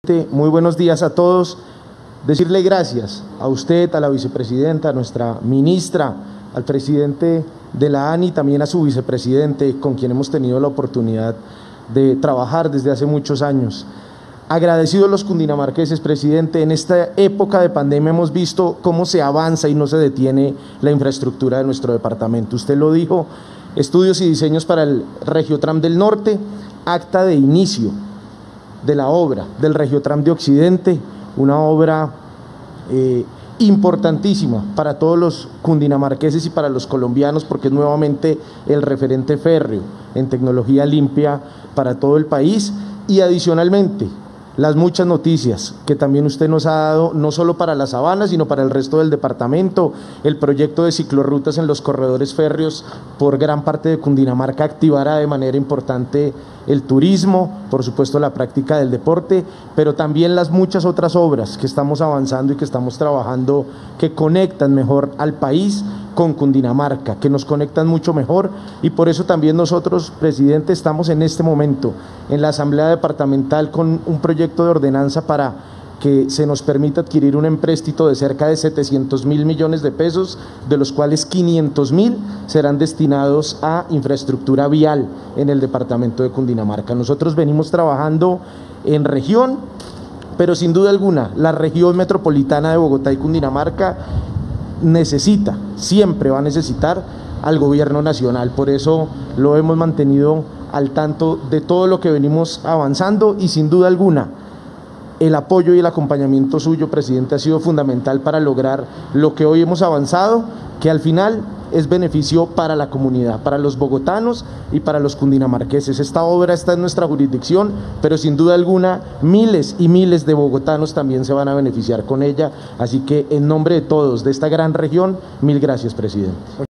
Muy buenos días a todos. Decirle gracias a usted, a la vicepresidenta, a nuestra ministra, al presidente de la ANI, también a su vicepresidente, con quien hemos tenido la oportunidad de trabajar desde hace muchos años. Agradecidos los cundinamarqueses, presidente, en esta época de pandemia hemos visto cómo se avanza y no se detiene la infraestructura de nuestro departamento. Usted lo dijo, estudios y diseños para el Regiotram del Norte, acta de inicio de la obra del Regiotram de Occidente, una obra importantísima para todos los cundinamarqueses y para los colombianos, porque es nuevamente el referente férreo en tecnología limpia para todo el país. Y adicionalmente, las muchas noticias que también usted nos ha dado, no solo para la Sabana, sino para el resto del departamento, el proyecto de ciclorrutas en los corredores férreos por gran parte de Cundinamarca activará de manera importante el turismo, por supuesto la práctica del deporte, pero también las muchas otras obras que estamos avanzando y que estamos trabajando, que conectan mejor al país con Cundinamarca, que nos conectan mucho mejor, y por eso también nosotros, presidente, estamos en este momento en la Asamblea Departamental con un proyecto de ordenanza para que se nos permita adquirir un empréstito de cerca de 700.000 millones de pesos, de los cuales 500.000 serán destinados a infraestructura vial en el departamento de Cundinamarca. Nosotros venimos trabajando en región, pero sin duda alguna la región metropolitana de Bogotá y Cundinamarca necesita, siempre va a necesitar al gobierno nacional. Por eso lo hemos mantenido al tanto de todo lo que venimos avanzando, y sin duda alguna el apoyo y el acompañamiento suyo, presidente, ha sido fundamental para lograr lo que hoy hemos avanzado, que al final es beneficio para la comunidad, para los bogotanos y para los cundinamarqueses. Esta obra está en nuestra jurisdicción, pero sin duda alguna miles y miles de bogotanos también se van a beneficiar con ella. Así que en nombre de todos, de esta gran región, mil gracias, presidente.